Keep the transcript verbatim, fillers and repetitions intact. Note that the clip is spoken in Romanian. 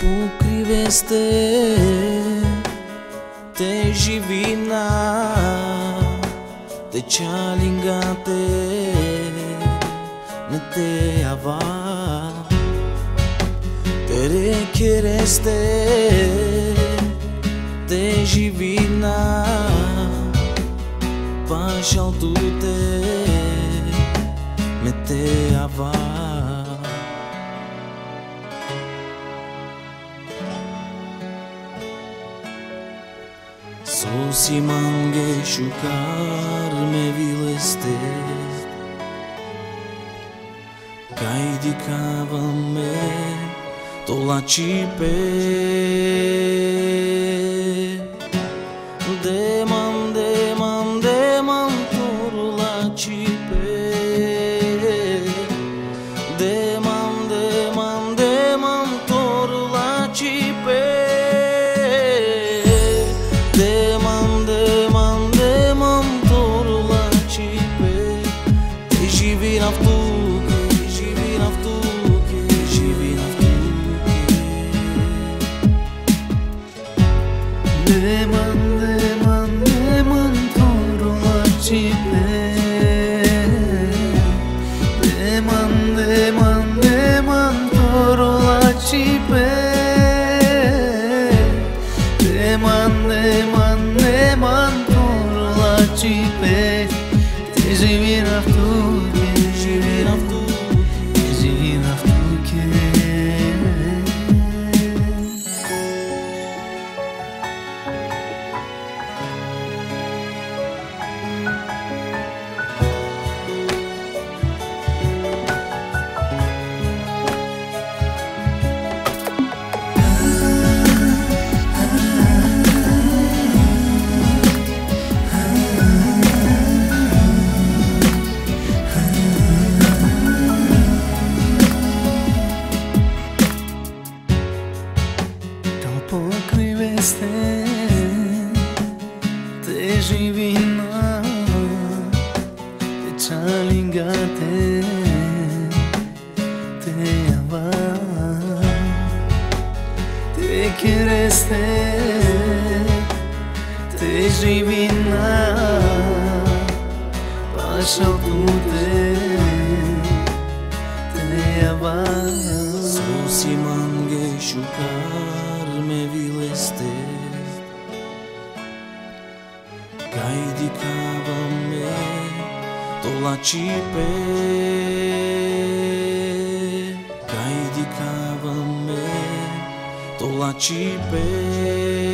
pokriveste te živina, te čalingate ne te ava, te rechereste te živina, pașal tu te me te ava. Sosi mange shukar me vileste, kai di kava me tolachipe, deman deman deman torulachipe, deman deman deman torulachipe. Deman, deman, deman torulachipe, deman, deman, deman torulachipe, deman, deman, deman torulachipe, te živim avtuke, živim avtuke, živim avtuke. Pokriveste te živina, te čalingate te ava, te kereste te živina, pașal tu te te ava. Sosi mange shukar me vileste, kai di kava me tolachipe, kai di kava me tolachipe.